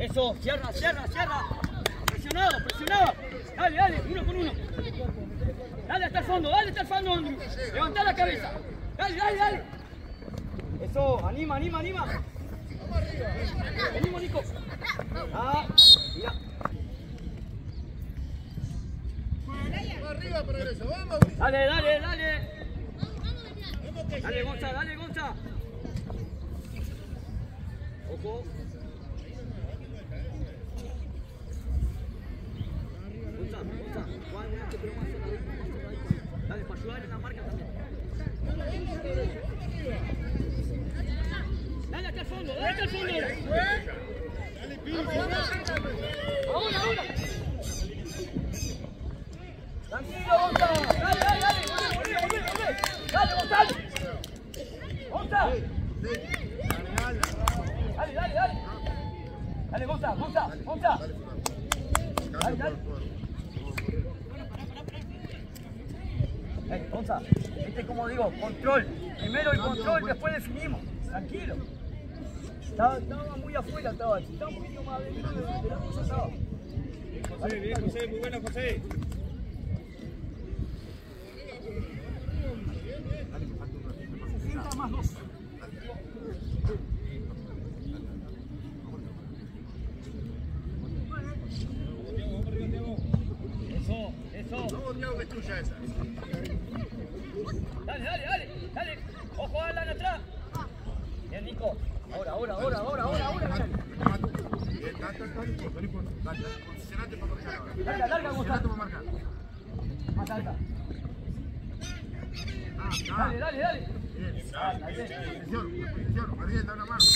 Eso, cierra, cierra, cierra. Presionado, presionado. Dale, dale, uno con uno. Dale hasta el fondo, Andrew. Levantá la cabeza. Dale, dale, dale. Eso, anima, anima, anima. Venimos, Nico. Ah, mira. Arriba, progreso, vamos. Dale, dale, dale. Dale, Gonza, dale, Gonza. Ojo. Gonza, Juan, pero más cerradito. Dale, para ayudar en la marca también. Dale hasta el fondo, dale hasta el fondo. Dale, piso. Ahora. Tranquilo, Gonza. Dale, dale, dale. Volvé. Dale, Gonza. Gonza. Dale. Dale, Gonza. Dale. Gonza, como digo, control. Primero el control, después definimos. Tranquilo. Estaba muy afuera, estaba un poquito más adentro de la cosa estaba. José, bien, José, muy bueno, José. Más dos. Eso. Vamos, Diego, que es tuya esa. Dale. Ojo, Alan, atrás. Bien, Nico. Ahora. Posicionate para marcar ahora. Larga, Posicionate para marcar. Más alta. Dale. Bien. Posición. Arriba está una mano.